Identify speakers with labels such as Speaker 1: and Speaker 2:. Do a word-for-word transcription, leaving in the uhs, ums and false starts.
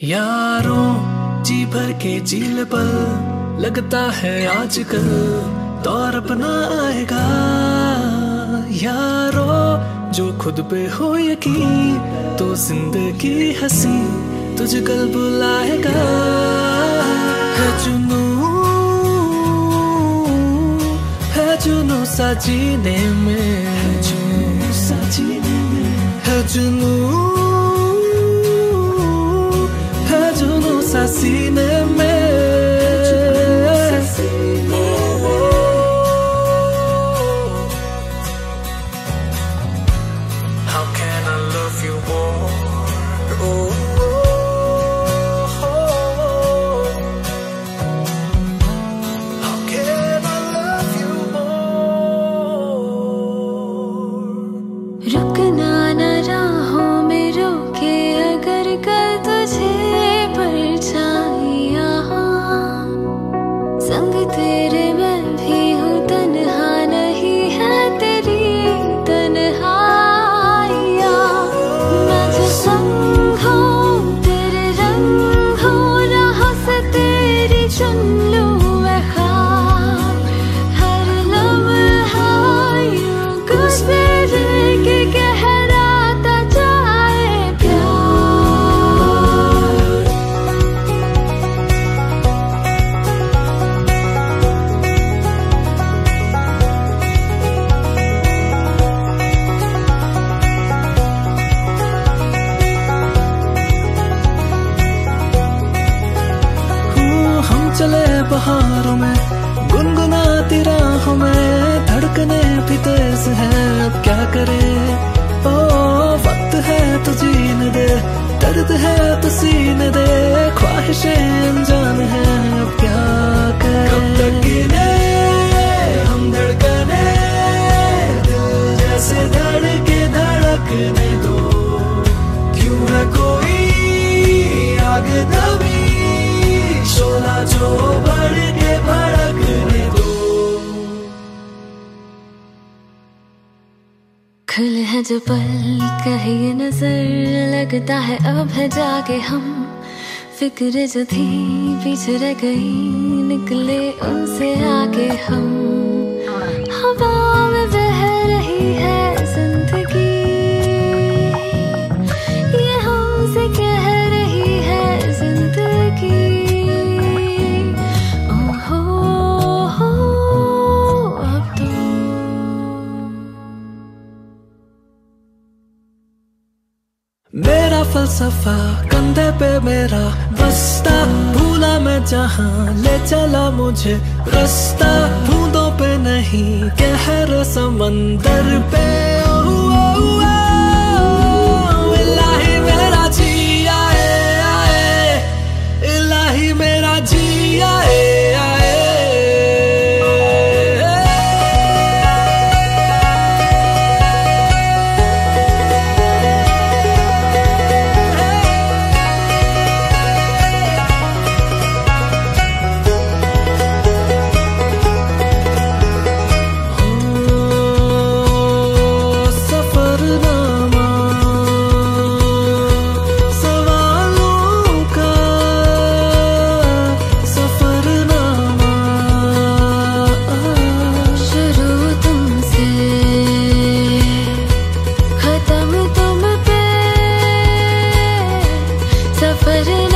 Speaker 1: यारों जी भर के झील पल लगता है आजकल दौर अपना आएगा। यारों जो खुद पे हो यकीन तो जिंदगी हंसी तुझे कल बुलाएगा। है जुनू है जुनू सा जीने में, है जुनू सा जीने में, है जुनू जुनू सा सीने में। How can I love you more? Oh, how can I love you more?
Speaker 2: रुकना न राहों में रोके अगर कल तुझे संग तेरे मैं भी हूँ, तन्हा नहीं है तेरी तन्हाइया। मैं जो संग हूँ तेरे रंग हूँ, राहों से तेरी चुन लूँ मैं ख्वाब। हर लम्हा यूं गुज़रे कि गहराता जाए प्यार।
Speaker 1: चले बहारों में गुनगुनाती राहों में, धड़कने भी तेज है अब क्या करे। ओ वक्त है तो जीने दे, दर्द है तो सीने दे, ख्वाहिशें अनजान है अब क्या करे। कब तक गिने हम धड़कने, दिल जैसे धड़के धड़कने दो। क्यों है कोई आग दबी, शोला जो बढ़ के भड़कने दो।
Speaker 2: खुले हैं जो पल कहे ये नजर, लगता है अब है जाके हम। फिक्र जो थी पीछे रह गई, निकले उनसे आगे हम। हवा में बह रही है जिंदगी, ये हमसे कह रही है जिंदगी।
Speaker 1: मेरा फलसफा कंधे पे मेरा बस्ता, भूला मैं जहाँ ले चला मुझे रास्ता। बूंदों पे नहीं कहर समंदर पे। ओ, ओ, ओ, इलाही मेरा जी आए आए, इलाही मेरा जी आए आए।
Speaker 2: सफर